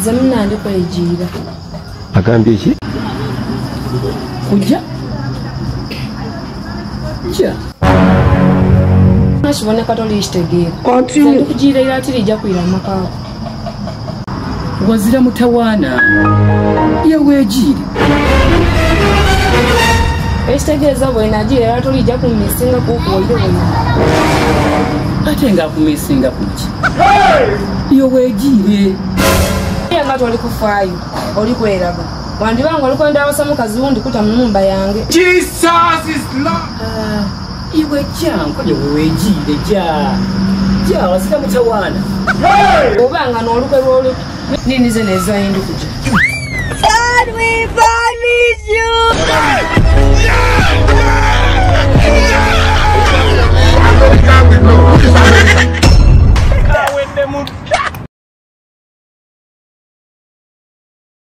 nze munande kwejira. Agambye ki? Kujja? Ja. Nashibona katoli ishitegeera. Nze kujira ira tirija kwira makao. Wazira mutawana. Yawejire. Ishitegeeza bwena ajira ira tolija kumisinga kuko bwena. Ate nga kumisinga kuki. Yowejire. Yanga toli kufaayo. Oli kweraga. Wandi bangu alikwenda abasamu kazi wundi kuta mu nyumba yange. Jesus is Lord. Iwe chanko yowejire ja. Ja wazira mutawana. Obanga n'olukwe lw'olu nini ze nezo yindi kuja. God, we punish you!